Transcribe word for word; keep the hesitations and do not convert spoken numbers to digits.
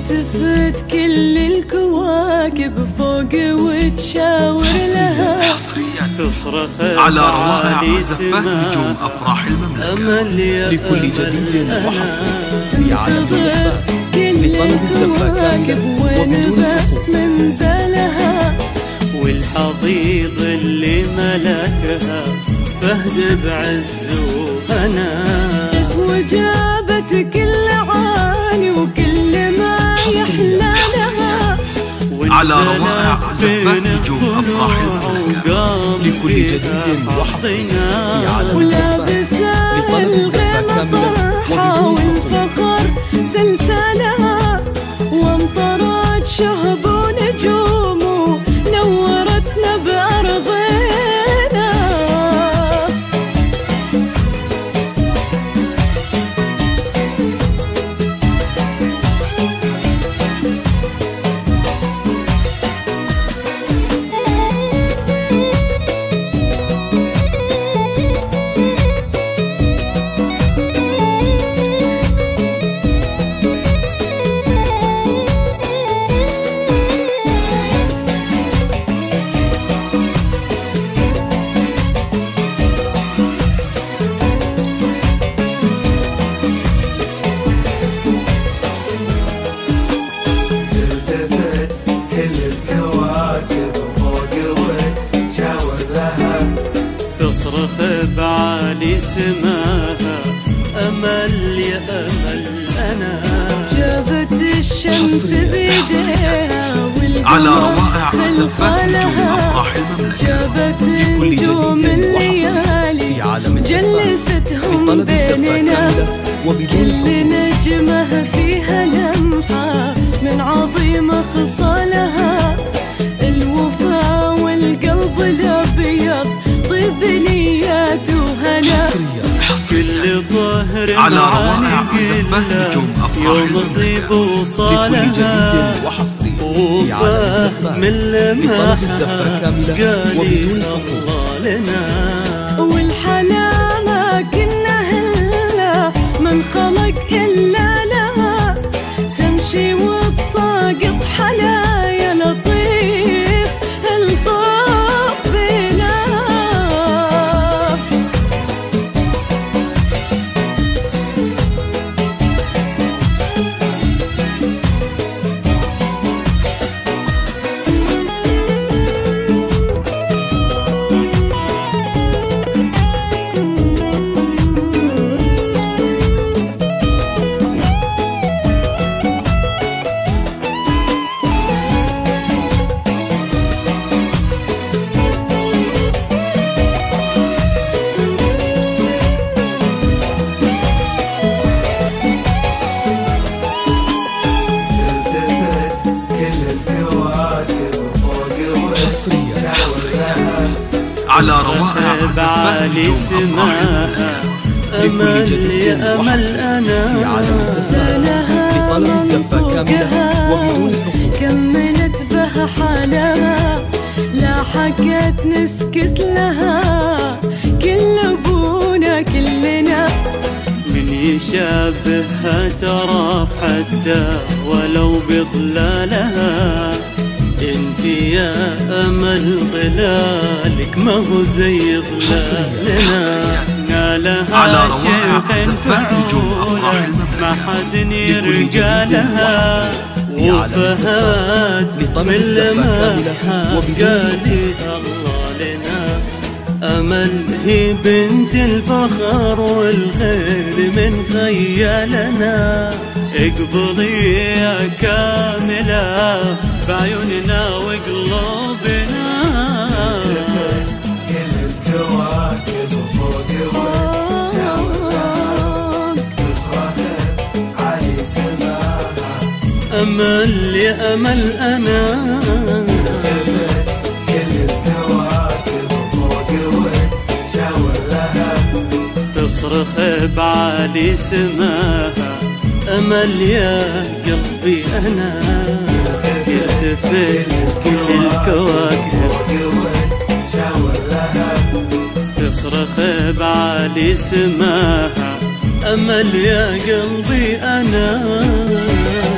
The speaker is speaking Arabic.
تلتفت كل الكواكب فوق وتشاور لها، تصرخ على روائع زفات نجوم أفراح المملكة لكل جديد وحصري في عالم الزفات. لطلب الزفة كاملة وبدون بس منزلها، والحضيض اللي ملكها فهد بعز وهنا، وجابت كل عاني وكل ما يحلى لها. على روائع زفات نجوم أفراح المملكة لكل جديد وحصري في عالم الزفات. لطلب الزفة كاملة وبدون الفخر سلسلها، وامطرت شهب ونجوم نورتنا بأرضنا. تصرخ بعالي سماها، أمل يا أمل أنا، جابت الشمس بيديها على روائع زفات نجوم أفراح المملكة جابت نجوم الليالي جلستهم بيننا، كل نجمة فيها لمحة من عظيم خصالها، الوفا والقلب الأبيض طيب نيات وهنا، كل ظهر على روائع زفات نجوم أفراح طيب وصالها، وفهم اللمحة قالي الله لنا، والحلا ما كنا هلا من خلق إلا لها، تمشي وتساقط حلايا لطيف الطاف بنا. على روائع زفات نجوم أفراح لكل جديد وحصري في عالم الزفات. لطلب الزفة كاملة وبدون حقوق كملت بها حالها، لا حكت نسكت لها، كل ابونا كلنا من يشابهها ترى حتى ولو بضلالها. انت يا امل ظلالك ما هو زي ظلالنا، نالها شيخ فعولة ما حد يرجى لها، وفهد من لمحها قالي الله لنا، امل هي بنت الفخر والخير من خيالنا، اقبضي يا كاملة بعيوننا وقلوبنا. كل الكواكب فوق وشاورها، تصرخ علي سماها، أمل يا أمل أنا، كل الكواكب فوق وشاورها، تصرخ بعالي سماها، أمل يا قلبي أنا، يلتفت كل الكواكب تصرخ بعالي سماها، أمل يا قلبي أنا.